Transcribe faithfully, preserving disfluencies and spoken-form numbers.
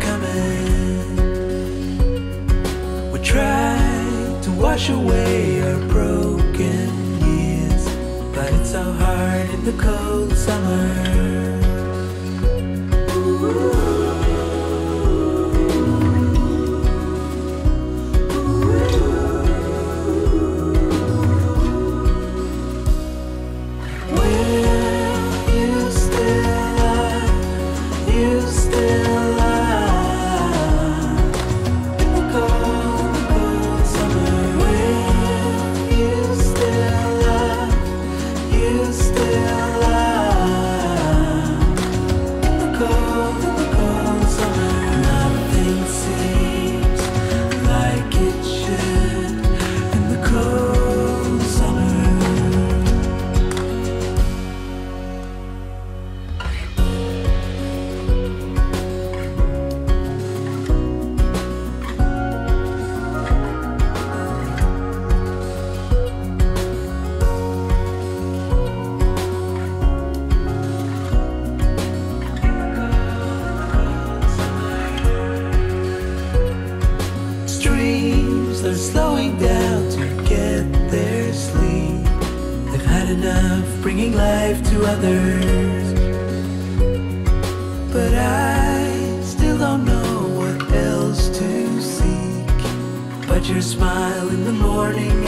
coming. We try to wash away our broken years, but it's so hard in the cold summer. They're slowing down to get their sleep. They've had enough bringing life to others, but I still don't know what else to seek but your smile in the morning